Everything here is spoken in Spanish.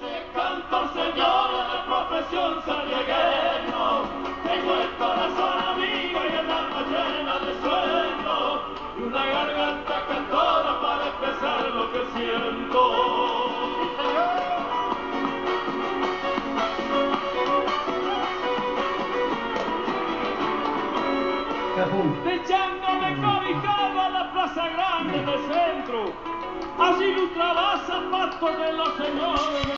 Cantor, señores, de profesión santiagueño, tengo el corazón amigo y el alma llena de sueño, y una garganta cantora para expresar lo que siento. Echándome cobijado a la plaza grande del centro, allí lustraba zapatos de los señores.